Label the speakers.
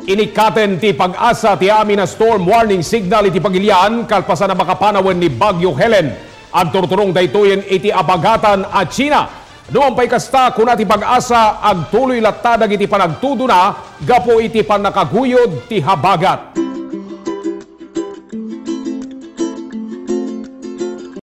Speaker 1: Inikaten ti pag-asa ti amin na storm warning signal iti pagilian kalpasan na makapanawan ni Bagyo Helen. Ang turturong daytoyen iti abagatan at China. Noong pa'y kasta kuna ti pag-asa ag tuloy latadag iti panagtudo na gapo iti panakaguyod ti habagat.